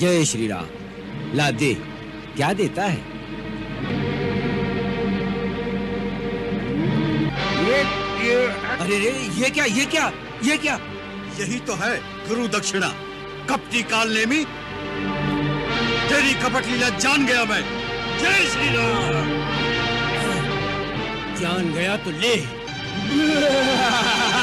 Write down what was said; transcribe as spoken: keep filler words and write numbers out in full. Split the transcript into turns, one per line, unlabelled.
जय श्री राम। ला दे, क्या देता है?
ये ये
अरे रे, ये क्या ये क्या ये क्या?
यही तो है गुरु दक्षिणा। कपटी काल नेमी, तेरी कपट लीला जान गया मैं। जय श्री राम।
जान गया तो ले।